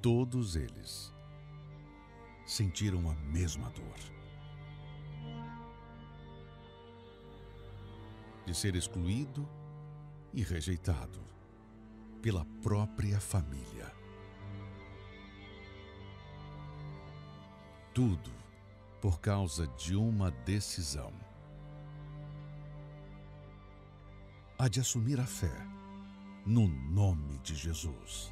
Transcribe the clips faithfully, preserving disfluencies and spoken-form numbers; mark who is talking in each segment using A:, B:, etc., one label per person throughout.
A: todos eles sentiram a mesma dor de ser excluído e rejeitado pela própria família. Tudo por causa de uma decisão: a de assumir a fé no nome de Jesus.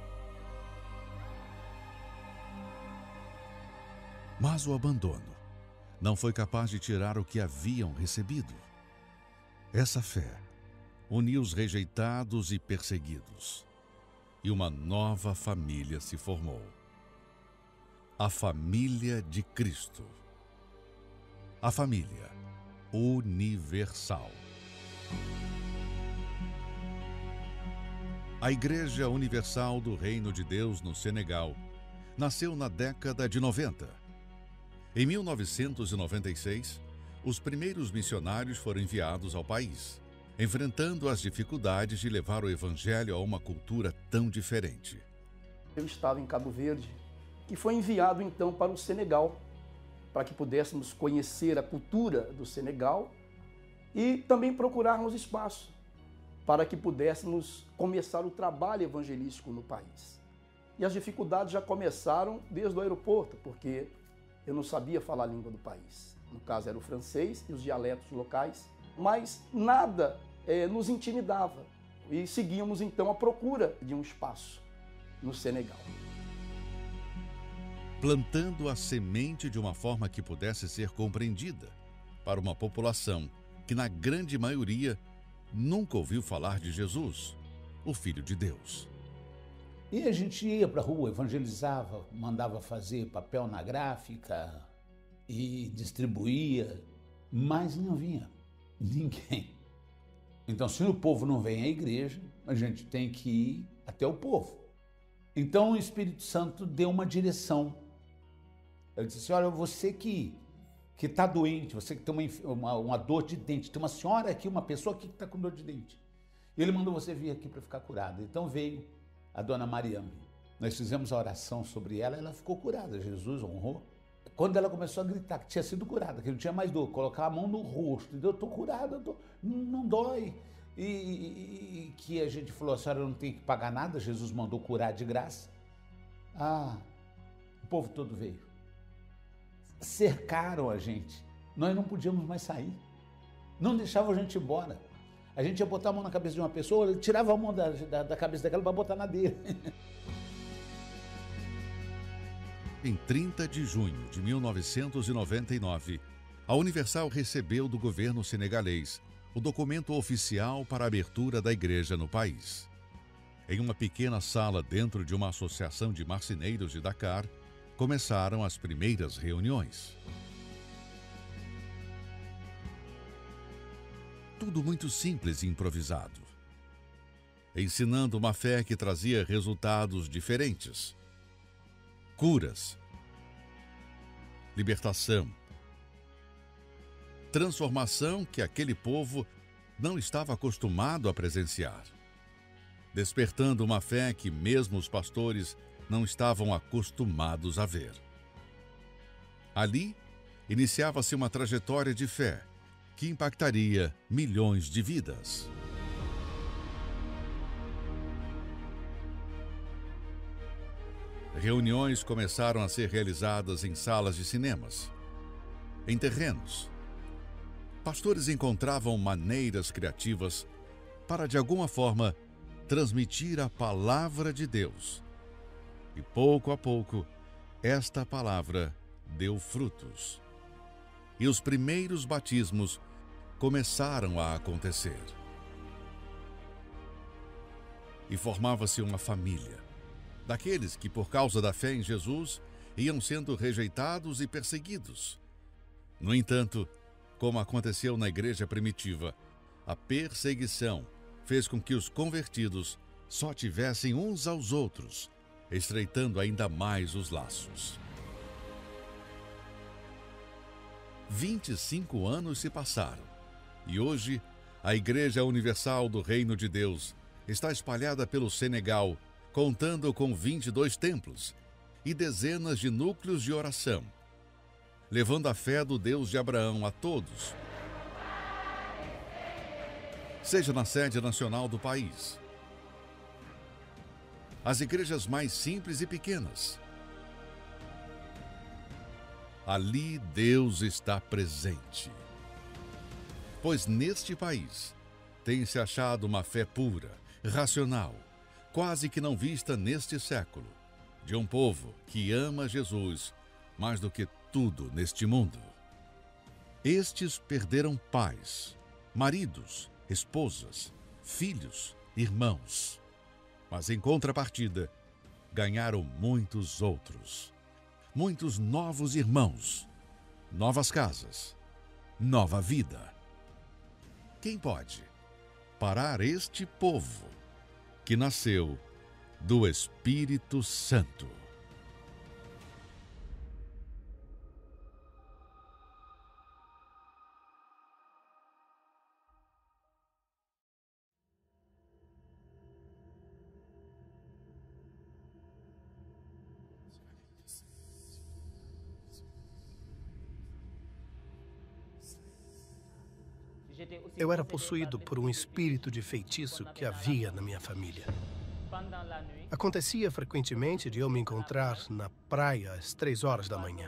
A: Mas o abandono não foi capaz de tirar o que haviam recebido. Essa fé uniu os rejeitados e perseguidos, e uma nova família se formou. A família de Cristo. A família universal. A Igreja Universal do Reino de Deus no Senegal nasceu na década de noventa. Em mil novecentos e noventa e seis, os primeiros missionários foram enviados ao país, enfrentando as dificuldades de levar o Evangelho a uma cultura tão diferente.
B: Eu estava em Cabo Verde e foi enviado então para o Senegal, para que pudéssemos conhecer a cultura do Senegal e também procurarmos espaço para que pudéssemos começar o trabalho evangelístico no país. E as dificuldades já começaram desde o aeroporto, porque eu não sabia falar a língua do país. No caso era o francês e os dialetos locais, mas nada é, nos intimidava. E seguíamos então à procura de um espaço no Senegal.
A: Plantando a semente de uma forma que pudesse ser compreendida para uma população que, na grande maioria, nunca ouviu falar de Jesus, o Filho de Deus.
C: E a gente ia para a rua, evangelizava, mandava fazer papel na gráfica e distribuía, mas não vinha ninguém. Então, se o povo não vem à igreja, a gente tem que ir até o povo. Então, o Espírito Santo deu uma direção. Ele disse assim: olha, você que que está doente, você que tem uma, uma, uma dor de dente, tem uma senhora aqui, uma pessoa aqui que está com dor de dente. Ele mandou você vir aqui para ficar curada. Então veio a dona Mariame. Nós fizemos a oração sobre ela, ela ficou curada. Jesus honrou. Quando ela começou a gritar que tinha sido curada, que não tinha mais dor, colocar a mão no rosto, eu estou curada, eu tô, não dói. E, e, e que a gente falou: a senhora não tem que pagar nada, Jesus mandou curar de graça. Ah, o povo todo veio. Cercaram a gente, nós não podíamos mais sair, não deixavam a gente ir embora. A gente ia botar a mão na cabeça de uma pessoa, ele tirava a mão da, da, da cabeça daquela para botar na dele.
A: Em trinta de junho de mil novecentos e noventa e nove, a Universal recebeu do governo senegalês o documento oficial para a abertura da igreja no país. Em uma pequena sala dentro de uma associação de marceneiros de Dakar, começaram as primeiras reuniões. Tudo muito simples e improvisado, ensinando uma fé que trazia resultados diferentes: curas, libertação, transformação que aquele povo não estava acostumado a presenciar, despertando uma fé que mesmo os pastores não estavam acostumados a ver. Ali, iniciava-se uma trajetória de fé que impactaria milhões de vidas. Reuniões começaram a ser realizadas em salas de cinemas, em terrenos. Pastores encontravam maneiras criativas para, de alguma forma, transmitir a palavra de Deus. E pouco a pouco, esta palavra deu frutos. E os primeiros batismos começaram a acontecer. E formava-se uma família, daqueles que, por causa da fé em Jesus, iam sendo rejeitados e perseguidos. No entanto, como aconteceu na igreja primitiva, a perseguição fez com que os convertidos só tivessem uns aos outros, estreitando ainda mais os laços. vinte e cinco anos se passaram e hoje a Igreja Universal do Reino de Deus está espalhada pelo Senegal contando com vinte e dois templos e dezenas de núcleos de oração, levando a fé do Deus de Abraão a todos, seja na sede nacional do país, as igrejas mais simples e pequenas. Ali Deus está presente. Pois neste país tem se achado uma fé pura, racional, quase que não vista neste século, de um povo que ama Jesus mais do que tudo neste mundo. Estes perderam pais, maridos, esposas, filhos, irmãos. Mas em contrapartida, ganharam muitos outros. Muitos novos irmãos, novas casas, nova vida. Quem pode parar este povo que nasceu do Espírito Santo?
D: Eu era possuído por um espírito de feitiço que havia na minha família. Acontecia frequentemente de eu me encontrar na praia às três horas da manhã.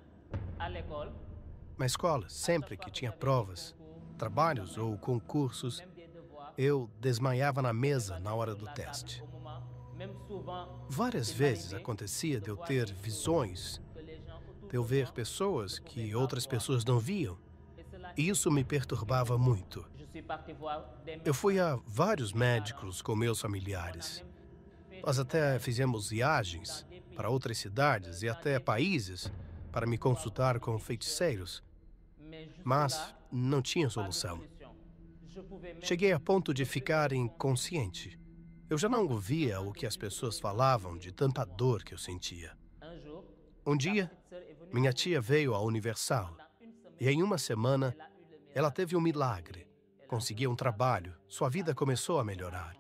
D: Na escola, sempre que tinha provas, trabalhos ou concursos, eu desmaiava na mesa na hora do teste. Várias vezes acontecia de eu ter visões, de eu ver pessoas que outras pessoas não viam. E isso me perturbava muito. Eu fui a vários médicos com meus familiares. Nós até fizemos viagens para outras cidades e até países para me consultar com feiticeiros. Mas não tinha solução. Cheguei a ponto de ficar inconsciente. Eu já não ouvia o que as pessoas falavam de tanta dor que eu sentia. Um dia, minha tia veio à Universal. E em uma semana, ela teve um milagre. Conseguiu um trabalho. Sua vida começou a melhorar.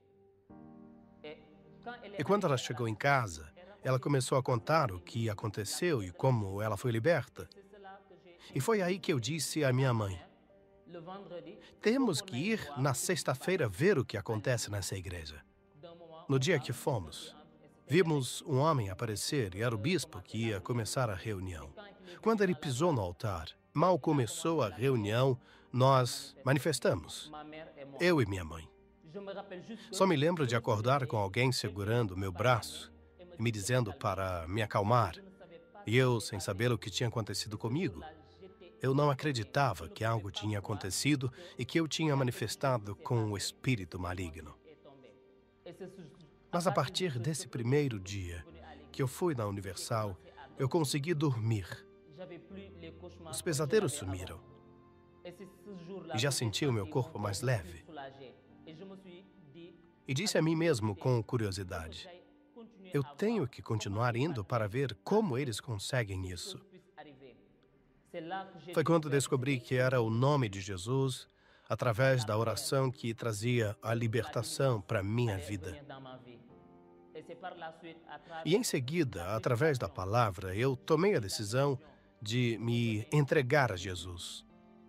D: E quando ela chegou em casa, ela começou a contar o que aconteceu e como ela foi liberta. E foi aí que eu disse à minha mãe: temos que ir na sexta-feira ver o que acontece nessa igreja. No dia que fomos, vimos um homem aparecer e era o bispo que ia começar a reunião. Quando ele pisou no altar, mal começou a reunião, nós manifestamos, eu e minha mãe. Só me lembro de acordar com alguém segurando meu braço e me dizendo para me acalmar. E eu, sem saber o que tinha acontecido comigo, eu não acreditava que algo tinha acontecido e que eu tinha manifestado com o espírito maligno. Mas a partir desse primeiro dia que eu fui na Universal, eu consegui dormir. Os pesadelos sumiram. E já senti o meu corpo mais leve. E disse a mim mesmo com curiosidade: eu tenho que continuar indo para ver como eles conseguem isso. Foi quando descobri que era o nome de Jesus, através da oração, que trazia a libertação para minha vida. E em seguida, através da palavra, eu tomei a decisão de me entregar a Jesus.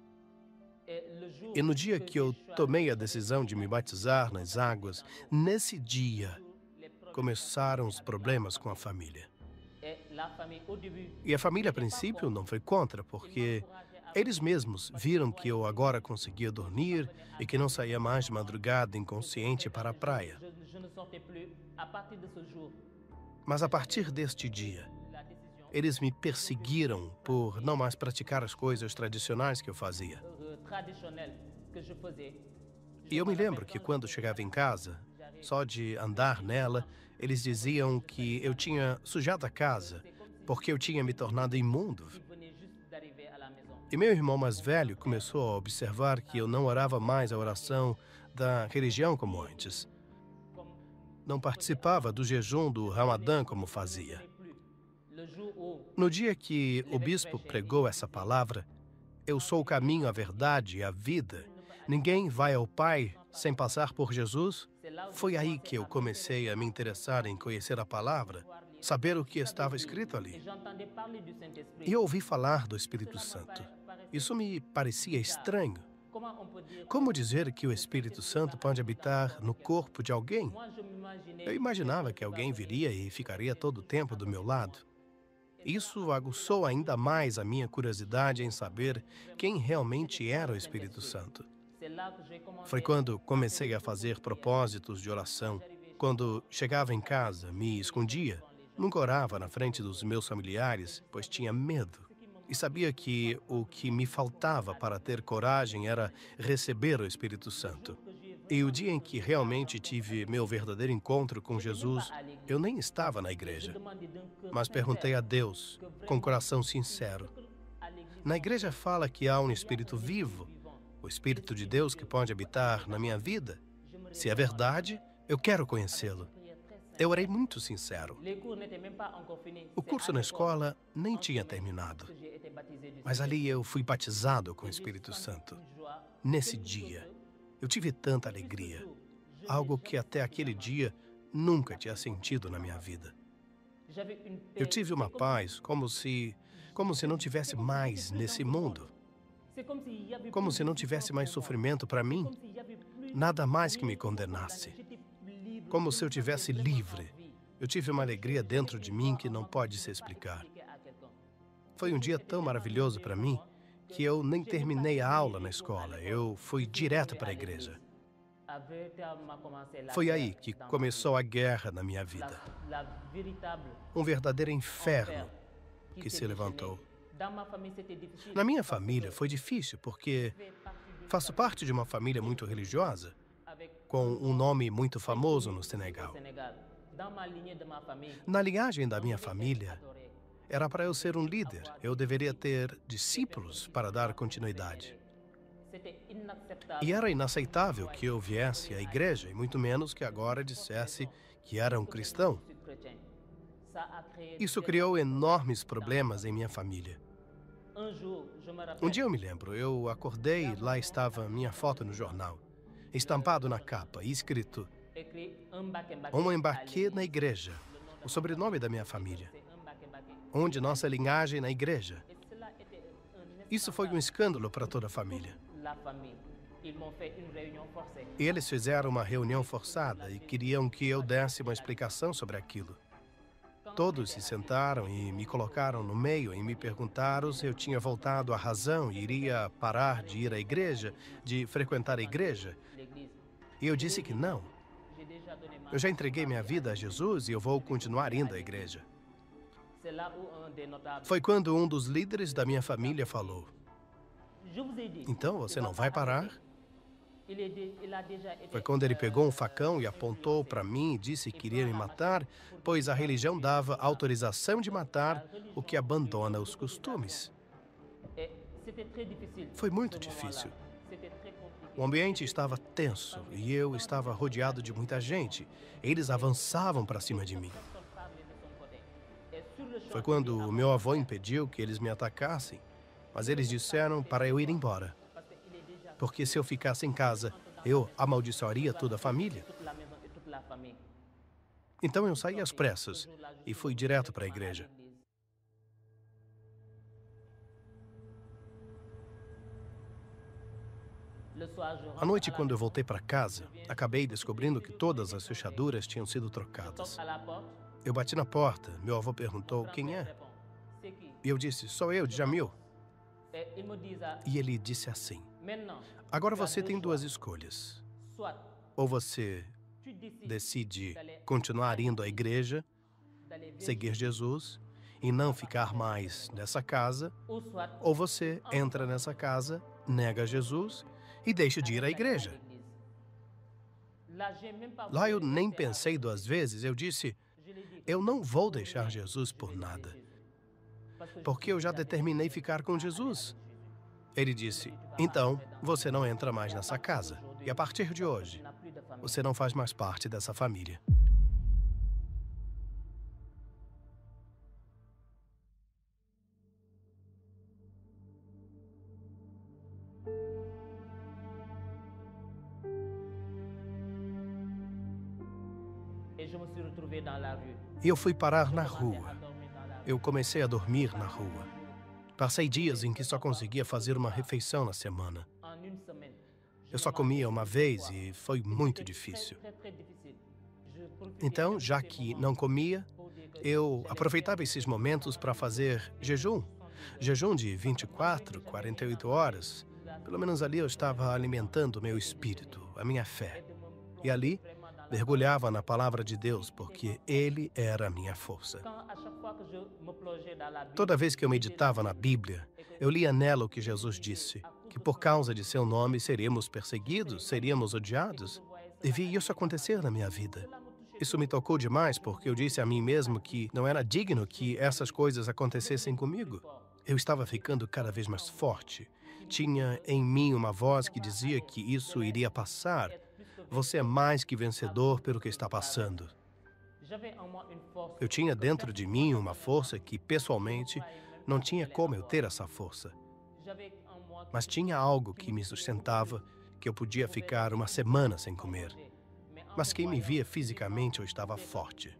D: E no dia que eu tomei a decisão de me batizar nas águas, nesse dia começaram os problemas com a família. E a família, a princípio, não foi contra, porque eles mesmos viram que eu agora conseguia dormir e que não saía mais de madrugada inconsciente para a praia. Mas a partir deste dia, eles me perseguiram por não mais praticar as coisas tradicionais que eu fazia. E eu me lembro que quando chegava em casa, só de andar nela, eles diziam que eu tinha sujado a casa porque eu tinha me tornado imundo. E meu irmão mais velho começou a observar que eu não orava mais a oração da religião como antes. Não participava do jejum do Ramadã como fazia. No dia que o bispo pregou essa palavra, eu sou o caminho, a verdade e a vida. Ninguém vai ao Pai sem passar por Jesus. Foi aí que eu comecei a me interessar em conhecer a palavra, saber o que estava escrito ali. E eu ouvi falar do Espírito Santo. Isso me parecia estranho. Como dizer que o Espírito Santo pode habitar no corpo de alguém? Eu imaginava que alguém viria e ficaria todo o tempo do meu lado. Isso aguçou ainda mais a minha curiosidade em saber quem realmente era o Espírito Santo. Foi quando comecei a fazer propósitos de oração. Quando chegava em casa, me escondia. Nunca orava na frente dos meus familiares, pois tinha medo. E sabia que o que me faltava para ter coragem era receber o Espírito Santo. E o dia em que realmente tive meu verdadeiro encontro com Jesus, eu nem estava na igreja, mas perguntei a Deus, com coração sincero. Na igreja fala que há um Espírito vivo, o Espírito de Deus que pode habitar na minha vida. Se é verdade, eu quero conhecê-lo. Eu orei muito sincero. O curso na escola nem tinha terminado, mas ali eu fui batizado com o Espírito Santo. Nesse dia, eu tive tanta alegria, algo que até aquele dia nunca tinha sentido na minha vida. Eu tive uma paz como se, como se não tivesse mais nesse mundo, como se não tivesse mais sofrimento para mim, nada mais que me condenasse. Como se eu tivesse livre. Eu tive uma alegria dentro de mim que não pode se explicar. Foi um dia tão maravilhoso para mim que eu nem terminei a aula na escola. Eu fui direto para a igreja. Foi aí que começou a guerra na minha vida. Um verdadeiro inferno que se levantou. Na minha família foi difícil porque faço parte de uma família muito religiosa, com um nome muito famoso no Senegal. Na linhagem da minha família, era para eu ser um líder. Eu deveria ter discípulos para dar continuidade. E era inaceitável que eu viesse à igreja, e muito menos que agora dissesse que era um cristão. Isso criou enormes problemas em minha família. Um dia eu me lembro, eu acordei e lá estava minha foto no jornal. Estampado na capa e escrito Um embaquê na igreja, o sobrenome da minha família, onde nossa linhagem na igreja. Isso foi um escândalo para toda a família. E eles fizeram uma reunião forçada e queriam que eu desse uma explicação sobre aquilo. Todos se sentaram e me colocaram no meio e me perguntaram se eu tinha voltado à razão e iria parar de ir à igreja, de frequentar a igreja. E eu disse que não. Eu já entreguei minha vida a Jesus e eu vou continuar indo à igreja. Foi quando um dos líderes da minha família falou: Então você não vai parar? Foi quando ele pegou um facão e apontou para mim e disse que queria me matar, pois a religião dava autorização de matar o que abandona os costumes. Foi muito difícil. O ambiente estava tenso e eu estava rodeado de muita gente. Eles avançavam para cima de mim. Foi quando o meu avô impediu que eles me atacassem, mas eles disseram para eu ir embora. Porque se eu ficasse em casa, eu amaldiçoaria toda a família. Então eu saí às pressas e fui direto para a igreja. À noite, quando eu voltei para casa, acabei descobrindo que todas as fechaduras tinham sido trocadas. Eu bati na porta, meu avô perguntou quem é. E eu disse, sou eu, Djamil. E ele disse assim, agora você tem duas escolhas. Ou você decide continuar indo à igreja, seguir Jesus e não ficar mais nessa casa, ou você entra nessa casa, nega Jesus e deixa de ir à igreja. Lá eu nem pensei duas vezes, eu disse, eu não vou deixar Jesus por nada, porque eu já determinei ficar com Jesus. Ele disse, então, você não entra mais nessa casa, e a partir de hoje, você não faz mais parte dessa família. E eu fui parar na rua. Eu comecei a dormir na rua. Passei dias em que só conseguia fazer uma refeição na semana. Eu só comia uma vez e foi muito difícil. Então, já que não comia, eu aproveitava esses momentos para fazer jejum. Jejum de vinte e quatro, quarenta e oito horas. Pelo menos ali eu estava alimentando o meu espírito, a minha fé. E ali, mergulhava na palavra de Deus, porque Ele era a minha força. Toda vez que eu meditava na Bíblia, eu lia nela o que Jesus disse, que por causa de seu nome seríamos perseguidos, seríamos odiados. E vi isso acontecer na minha vida. Isso me tocou demais, porque eu disse a mim mesmo que não era digno que essas coisas acontecessem comigo. Eu estava ficando cada vez mais forte. Tinha em mim uma voz que dizia que isso iria passar. Você é mais que vencedor pelo que está passando. Eu tinha dentro de mim uma força que, pessoalmente, não tinha como eu ter essa força. Mas tinha algo que me sustentava, que eu podia ficar uma semana sem comer. Mas quem me via fisicamente, eu estava forte.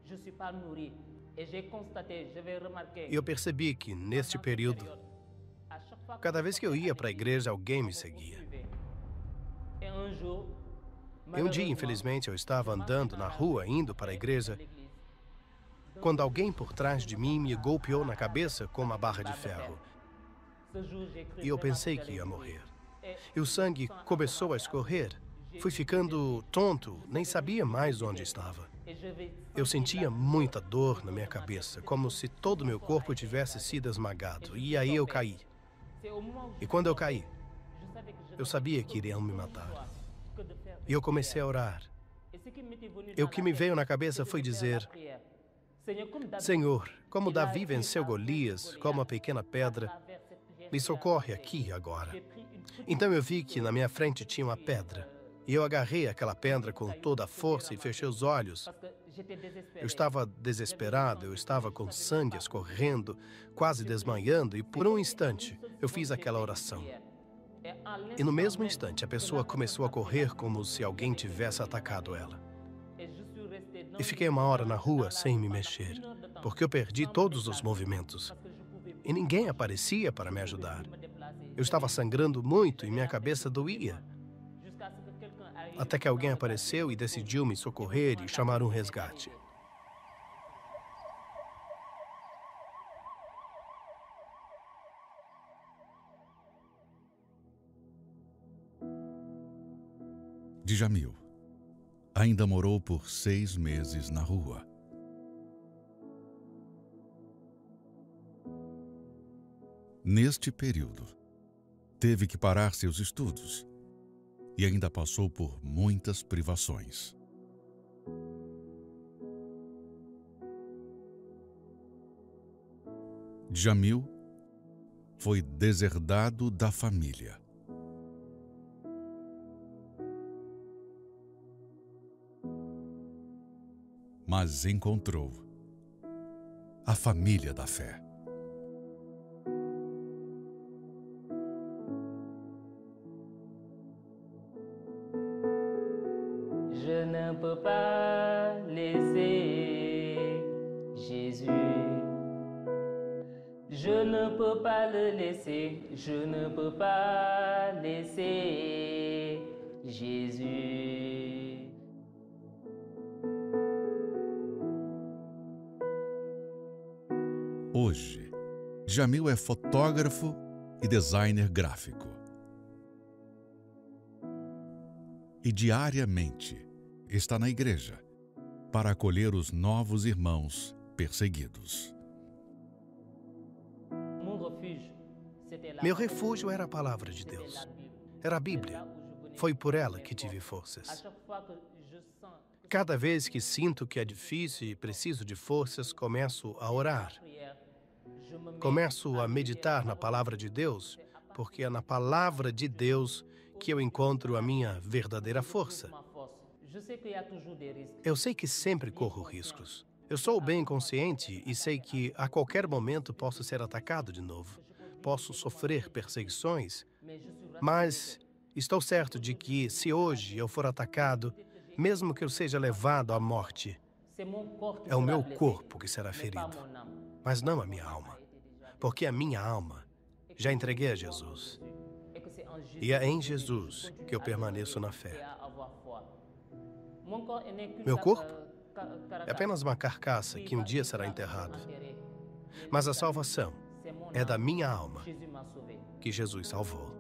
D: E eu percebi que, neste período, cada vez que eu ia para a igreja, alguém me seguia. E um dia, infelizmente, eu estava andando na rua, indo para a igreja, quando alguém por trás de mim me golpeou na cabeça com uma barra de ferro. E eu pensei que ia morrer. E o sangue começou a escorrer. Fui ficando tonto, nem sabia mais onde estava. Eu sentia muita dor na minha cabeça, como se todo o meu corpo tivesse sido esmagado. E aí eu caí. E quando eu caí, eu sabia que iriam me matar. E eu comecei a orar. E o que me veio na cabeça foi dizer: Senhor, como Davi venceu Golias com uma pequena pedra, me socorre aqui agora. Então eu vi que na minha frente tinha uma pedra. E eu agarrei aquela pedra com toda a força e fechei os olhos. Eu estava desesperado, eu estava com sangue escorrendo, quase desmaiando, e por um instante eu fiz aquela oração. E no mesmo instante a pessoa começou a correr como se alguém tivesse atacado ela. E fiquei uma hora na rua sem me mexer, porque eu perdi todos os movimentos. E ninguém aparecia para me ajudar. Eu estava sangrando muito e minha cabeça doía. Até que alguém apareceu e decidiu me socorrer e chamar um resgate.
A: Djamil ainda morou por seis meses na rua. Neste período, teve que parar seus estudos e ainda passou por muitas privações. Djamil foi deserdado da família. Mas encontrou a família da fé.
E: Je ne peux pas laisser Jésus. Je ne peux pas le laisser. Je ne peux pas laisser Jésus.
A: Hoje, Djamil é fotógrafo e designer gráfico. E diariamente está na igreja para acolher os novos irmãos perseguidos.
D: Meu refúgio era a palavra de Deus. Era a Bíblia. Foi por ela que tive forças. Cada vez que sinto que é difícil e preciso de forças, começo a orar. Começo a meditar na palavra de Deus, porque é na palavra de Deus que eu encontro a minha verdadeira força. Eu sei que sempre corro riscos. Eu sou bem consciente e sei que a qualquer momento posso ser atacado de novo. Posso sofrer perseguições, mas estou certo de que, se hoje eu for atacado, mesmo que eu seja levado à morte, É o meu corpo que será ferido, mas não a minha alma, porque a minha alma já entreguei a Jesus. E é em Jesus que eu permaneço na fé. Meu corpo é apenas uma carcaça que um dia será enterrada. Mas a salvação é da minha alma que Jesus salvou.